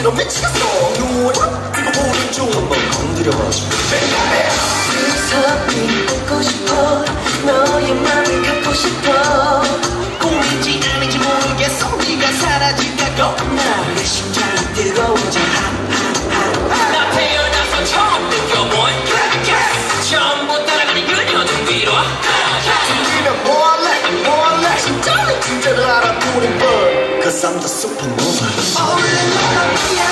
싫어 미치겠어 누워라 이거 보는 중 한번 건드려봐 무섭니 듣고 싶어 너의 맘을 갖고 싶어 꿈인지 아닌지 모르겠어 네가 사라질까 나의 심장이 뜨거워져 나 태어나서 처음 느껴본 전부 따라가는 그녀들 뒤로 들리면 뭐할래 심장이 진짜를 알아보는 법 Cause I'm the supernova Only love